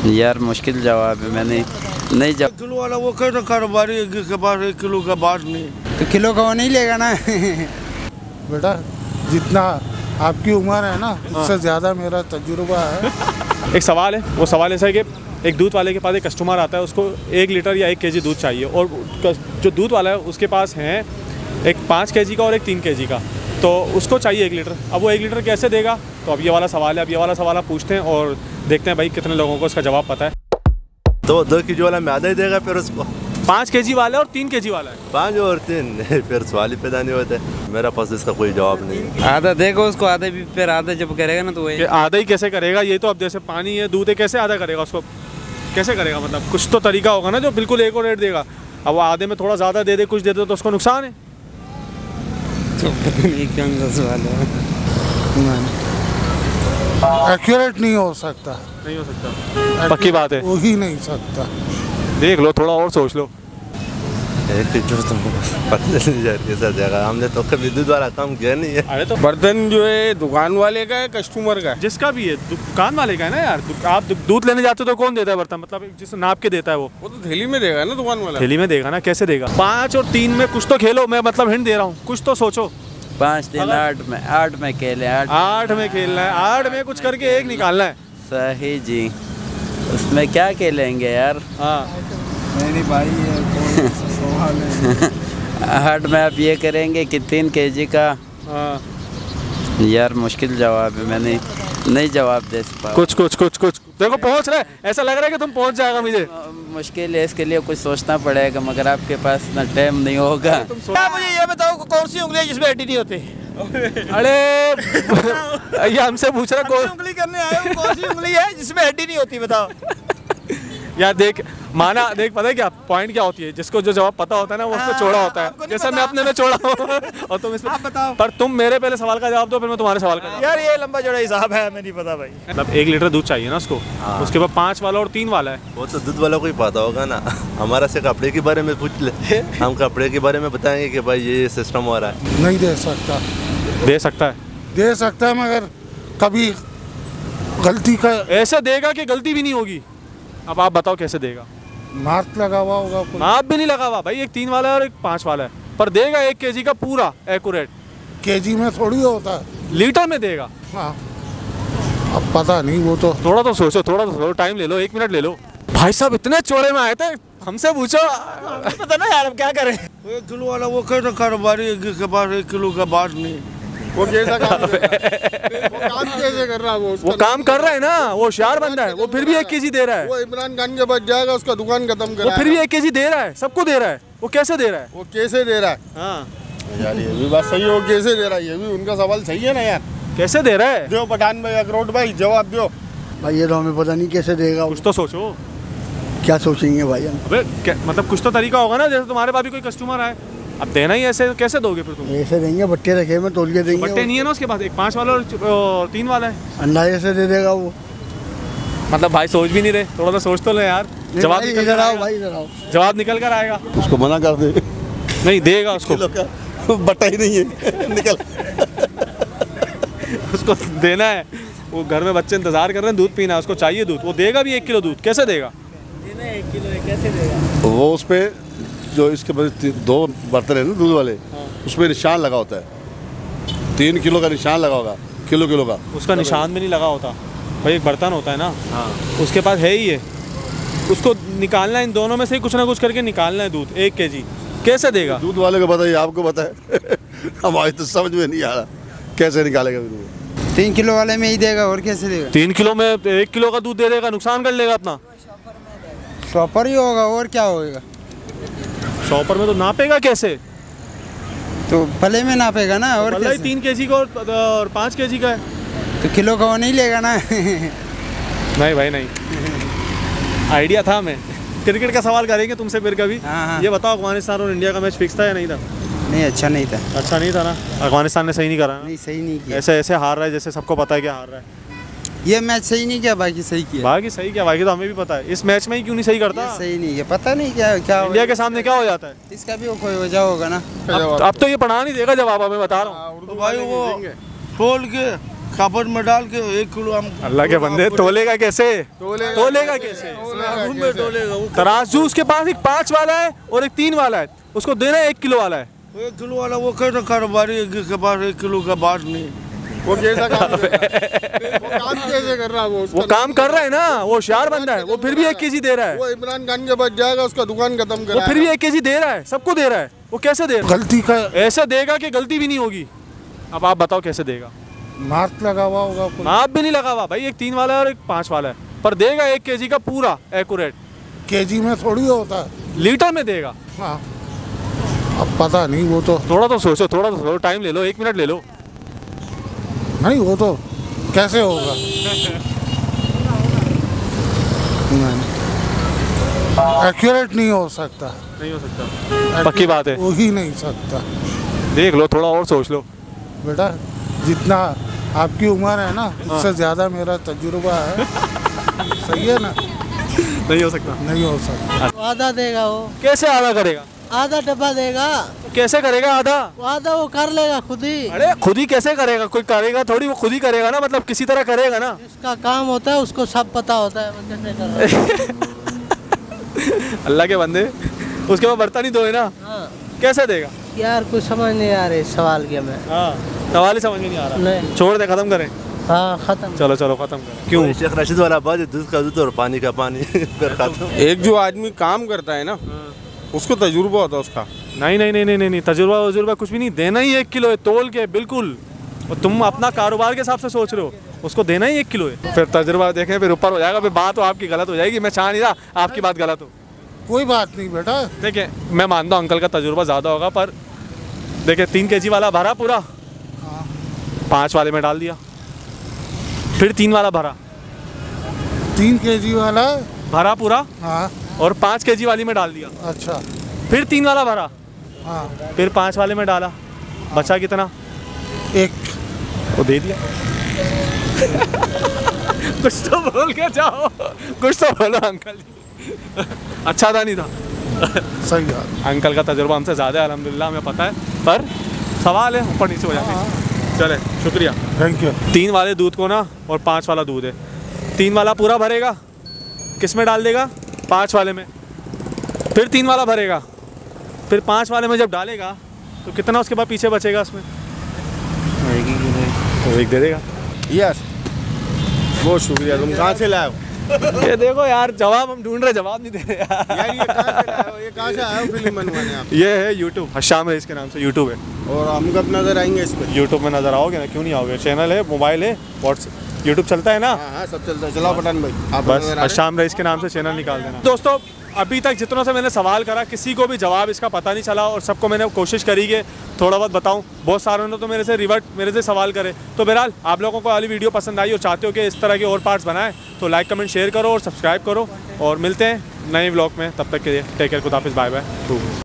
यार मुश्किल जवाब है, मैंने नहीं जवाब। किलो वाला वो कैसे कारोबारी के पास 1 किलो का बात नहीं, तो किलो का वो नहीं लेगा ना। बेटा जितना आपकी उम्र है ना उससे ज़्यादा मेरा तजुर्बा है। एक सवाल है, वो सवाल ऐसा है कि एक दूध वाले के पास एक कस्टमर आता है, उसको 1 लीटर या 1 केजी दूध चाहिए, और जो दूध वाला है उसके पास है एक 5 केजी का और एक 3 केजी का, तो उसको चाहिए 1 लीटर। अब वो 1 लीटर कैसे देगा? तो अब ये वाला सवाल है, अब ये वाला सवाल आप पूछते हैं और देखते हैं भाई कितने लोगों को इसका जवाब पता है। तो 2 केजी वाला मैं आधा ही देगा फिर उसको। 5 केजी वाला है और 3 केजी वाला है। 5 और 3 फिर सवाल ही पैदा नहीं होता। मेरा पास इसका कोई जवाब नहीं। आधा देगा उसको, आधा भी फिर आधा जब करेगा ना तो वही आधा ही कैसे करेगा? ये तो अब जैसे पानी है, दूध है, कैसे आधा करेगा उसको? कैसे करेगा? मतलब कुछ तो तरीका होगा ना जो बिल्कुल एक और रेट देगा। अब वो आधे में थोड़ा ज़्यादा दे दे, कुछ दे दे तो उसको नुकसान है। तो पता नहीं क्या सवाल है। एक्यूरेट नहीं हो सकता, नहीं हो सकता, पक्की बात है, हो ही नहीं सकता। देख लो, थोड़ा और सोच लो। 1 लीटर तो पता नहीं यार कैसा देगा, हमने तो कभी दूध वाला काम किया नहीं है। अरे तो बर्तन जो है दुकान वाले का है कस्टमर का है? जिसका भी है, दुकान वाले का है ना यार। आप दूध लेने जाते हो तो कौन देता है बर्तन? मतलब जिस नाप के देता है वो तो थैली में देगा ना दुकान वाला। थैली में देगा ना, कैसे देगा? 5 और 3 में कुछ तो खेलो, मैं मतलब हिंट दे रहा हूँ, कुछ तो सोचो। 5 3 8 में खेले, 8 में खेलना है, 8 में कुछ करके 1 निकालना है। सही जी, उसमें क्या खेलेंगे यार? हाँ नहीं भाई ये सवाल है। 8 में आप ये करेंगे कि 3 केजी का। हाँ यार मुश्किल जवाब है, मैंने नहीं जवाब दे सकता। कुछ देखो पहुंच रहा है, ऐसा लग रहा है कि तुम पहुंच जाएगा। मुझे मुश्किल है, इसके लिए कुछ सोचना पड़ेगा, मगर आपके पास ना टाइम नहीं होगा। मुझे ये बताओ कौन सी उंगली है जिसमें हड्डी नहीं होती? अरे ये हमसे पूछ रहा कौन उंगली करने आए हो, कौन सी उंगली है जिसमें हड्डी नहीं होती बताओ। यार देख माना, देख पता है क्या पॉइंट क्या होती है? जिसको जो जवाब पता होता है ना वो उसको चौड़ा होता है, जैसे मैं अपने में चौड़ा हूँ और तुम इसमें। आप बताओ। पर तुम मेरे पहले सवाल का जवाब दो, फिर मैं तुम्हारे सवाल का जवाब। यार ये लंबा चौड़ा हिसाब है, हमें नहीं पता भाई। मतलब 1 लीटर दूध चाहिए ना उसको, उसके बाद 5 वाला और 3 वाला है। वो तो दूध वाला को ही पता होगा ना, हमारा से कपड़े के बारे में पूछ ले। हम कपड़े के बारे में बताएंगे कि भाई ये सिस्टम हो रहा है। नहीं दे सकता। दे सकता है, दे सकता है मगर कभी गलती का ऐसे देगा कि गलती भी नहीं होगी। अब आप बताओ कैसे देगा? मार्क लगा हुआ होगा कोई। माप भी नहीं लगा हुआ भाई, एक 3 वाला है और एक 5 वाला है, पर देगा 1 केजी का पूरा एक्यूरेट। केजी में थोड़ी होता है, लीटर में देगा। हाँ अब पता नहीं, वो तो थोड़ा तो सोचो, थोड़ा तो सोचो, टाइम ले लो, 1 मिनट ले लो। भाई साहब इतने चौड़े में आए थे, हमसे पूछो। पता ना यार अब क्या करें। 1 किलो वाला वो कैसे कारोबारी के पास 1 किलो का बात नहीं। वो कैसा काम वो काम कैसे कर रहा है? वो काम कर रहा है ना, वो होशियार बंदा है, वो फिर भी 1 केजी दे रहा है। वो इमरान खान के पास जाएगा, उसका दुकान खत्म वो करेगा। फिर भी 1 केजी दे रहा है, सबको दे रहा है। वो कैसे दे रहा है? वो कैसे दे रहा है? हाँ यार ये भी बात सही है, वो कैसे दे रहा है, ये भी उनका सवाल सही है ना यार। कैसे दे रहा है? दो पठान भाई, अखरोट भाई जवाब दो भाई। ये तो हमें पता नहीं कैसे देगा। कुछ तो सोचो। क्या सोचेंगे भाई हम? अबे मतलब कुछ तो तरीका होगा ना, जैसे तुम्हारे पास भी कोई कस्टमर आए, अब देना ही ऐसे, कैसे दोगे फिर तुम? ऐसे देंगे, बट्टे रखे में तोल के देंगे। बट्टे नहीं है ना उसके पास, एक 5 वाला और 3 वाला है। अंदाजे से दे देगा वो। मतलब भाई सोच भी नहीं रहे, थोड़ा सा सोच तो ले यार। जवाब निकल कर आएगा भाई, इधर आओ। जवाब निकल कर आएगा। उसको मना कर दे। नहीं देगा उसको, बट्टा ही नहीं है निकल। उसको देना है। वो घर में बच्चे इंतजार कर रहे हैं, दूध पीना है, उसको चाहिए दूध, वो देगा भी 1 किलो दूध। कैसे देगा? 1 किलो कैसे देगा? वो उस पे जो इसके 2 बर्तन है ना दूध वाले, उस पर निशान लगा होता है। 3 किलो का निशान लगा होगा, किलो का। उसका निशान भी नहीं लगा होता भाई, एक बर्तन होता है ना, उसके पास है ही है, उसको निकालना है, इन दोनों में से कुछ ना कुछ करके निकालना है दूध 1 केजी। कैसे देगा? दूध वाले को पता है, आपको पता है। हमारी तो समझ में नहीं आ रहा कैसे निकालेगा दूध। 3 किलो वाले में ही देगा, और कैसे देगा? 3 किलो में 1 किलो का दूध दे देगा, नुकसान कर लेगा अपना। शॉपर ही होगा, और क्या होगा? शॉपर में तो नापेगा कैसे? तो पले में नापेगा ना, और पल्ला ही कैसे? 3 केजी का और 5 केजी का है, तो किलो का वो नहीं लेगा ना। नहीं भाई नहीं। आइडिया था, मैं क्रिकेट का सवाल करेंगे तुमसे फिर कभी। हाँ। ये बताओ अफगानिस्तान और इंडिया का मैच फिक्स था या नहीं था? नहीं, अच्छा नहीं था। अच्छा नहीं था ना, अफगानिस्तान ने सही नहीं करा ना? नहीं, सही नहीं किया। ऐसे हार रहा है जैसे सबको पता है कि हार रहा है। ये मैच सही नहीं किया, बाकी सही किया। बाकी सही क्या? बाकी तो हमें भी पता है, इस मैच में ही क्यों नहीं सही करता? ये सही नहीं किया, पता नहीं क्या क्या इंडिया के सामने क्या हो जाता है? इसका भी कोई वजह होगा ना। अब तो ये पढ़ा नहीं देगा जवाब, मैं बता रहा हूँ। तो भाई वो खोल के कापड़ में डाल के 1 किलो हम अल्लाह के बंदे तोलेगा कैसे? तोलेगा कैसे? में तोलेगा वो तराजू उसके पास एक 5 वाला है और एक 3 वाला है, उसको देना है 1 किलो वाला है। 1 किलो वाला वो कैसे कारोबारी है के पास 1 किलो का बात नहीं। वो कैसा काम कर रहा है? वो काम कैसे कर रहा है? वो काम कर रहा है ना, वो होशियार बंदा है, वो फिर भी 1 केजी दे रहा है। वो इमरान खान के पास जाएगा, उसका दुकान खत्म वो करेगा। फिर भी 1 केजी दे रहा है, सबको दे रहा है। वो कैसे दे रहा गलती का है? ऐसे देगा कि गलती भी नहीं होगी। अब आप बताओ कैसे देगा? मार्क लगा हुआ होगा कोई। माप भी नहीं लगा हुआ भाई, एक 3 वाला है और एक 5 वाला है, पर देगा 1 केजी का पूरा एक्यूरेट। केजी में थोड़ी होता है, लीटर में देगा। हाँ अब पता नहीं, वो तो थोड़ा तो सोचो, थोड़ा तो सोचो, टाइम ले लो, 1 मिनट ले लो। नहीं, वो तो कैसे होगा? एक्यूरेट नहीं हो सकता, नहीं हो सकता, पक्की बात है। हो ही नहीं सकता। देख लो, थोड़ा और सोच लो। बेटा जितना आपकी उम्र है ना, उससे ज़्यादा मेरा तजुर्बा है। सही है ना? नहीं हो सकता। नहीं हो सकता। आधा देगा वो। कैसे आधा करेगा? आधा डब्बा देगा। कैसे करेगा आधा? आधा वो कर लेगा खुद ही। अरे खुद ही कैसे करेगा? कोई करेगा थोड़ी, वो खुद ही करेगा ना, मतलब किसी तरह करेगा ना। जिसका काम होता है उसको सब पता होता है वो कैसे कर रहा है। अल्लाह के बंदे, उसके बाद बर्तन ही धोए ना, हाँ। कैसे देगा? यार कुछ समझ नहीं आ रही सवाल के में। हाँ, सवाल ही समझ में नहीं आ रहा। नहीं। छोड़ दे, खत्म करें। हाँ खत्म। चलो चलो खत्म करें। क्यों? शेख राशिद वाला बात है, दूध का दूध और पानी का पानी। फिर खत्म। एक जो आदमी काम करता है ना, उसको तजुर्बा होता है उसका। नहीं नहीं नहीं नहीं नहीं, तजुर्बा कुछ भी नहीं, देना ही 1 किलो है तोल के, बिल्कुल। और तुम अपना कारोबार के हिसाब से सोच रहे हो, उसको देना ही 1 किलो है। फिर तजुर्बा देखें, फिर ऊपर हो जाएगा, फिर बात तो आपकी गलत हो जाएगी। मैं चाह नहीं रहा आपकी बात गलत हो। कोई बात नहीं बेटा। देखिए, मैं मानता हूँ अंकल का तजुर्बा ज़्यादा होगा, पर देखिए 3 केजी वाला भरा पूरा, 5 वाले में डाल दिया, फिर 3 वाला भरा, 3 केजी वाला भरा पूरा, हाँ। और 5 केजी वाली में डाल दिया, अच्छा, फिर 3 वाला भरा, हाँ। फिर 5 वाले में डाला, बचा कितना? 1। वो दे दिया। कुछ तो बोल के जाओ, कुछ तो बोलो अंकल जी। अच्छा था नहीं था? सही बात। अंकल का तजुर्बा हमसे ज़्यादा है अल्हम्दुलिल्लाह, हमें पता है, पर सवाल है ऊपर नीचे हो जाते हैं। चले, शुक्रिया। Thank you. 3 वाले दूध को ना, और 5 वाला दूध है, 3 वाला पूरा भरेगा, किस में डाल देगा? 5 वाले में, फिर 3 वाला भरेगा, फिर 5 वाले में जब डालेगा तो कितना उसके बाद पीछे बचेगा उसमें? तो 1 दे देगा। यस, बहुत शुक्रिया। तुम कहाँ से लाए हो? ये देखो यार, जवाब हम ढूंढ रहे, जवाब नहीं दे रहे यार ये कहाँ से लाए हो? ये कहाँ से आए हो फिल्म बनवाने आप? ये है यूट्यूब, हशाम रईस के नाम से यूट्यूब है। और हम कब नजर आएंगे इस पे? यूट्यूब में नजर आओगे ना, क्यों नहीं आओगे? चैनल है, मोबाइल है, व्हाट्सएप, यूट्यूब चलता है ना। हाँ हाँ, सब चलता है। चलाओ पठान भाई, आप बस नजर आ रहे हशाम रईस के नाम से चैनल निकाल देना। दोस्तों, अभी तक जितनों से मैंने सवाल करा, किसी को भी जवाब इसका पता नहीं चला, और सबको मैंने कोशिश करी कि थोड़ा बहुत बताऊं। बहुत सारों ने तो मेरे से सवाल करे। तो बहरहाल, आप लोगों को वाली वीडियो पसंद आई और चाहते हो कि इस तरह के और पार्ट्स बनाएं, तो लाइक कमेंट शेयर करो और सब्सक्राइब करो, और मिलते हैं नए व्लॉग में। तब तक के लिए टेक केयर, खुदाफिज़, बाय बाय।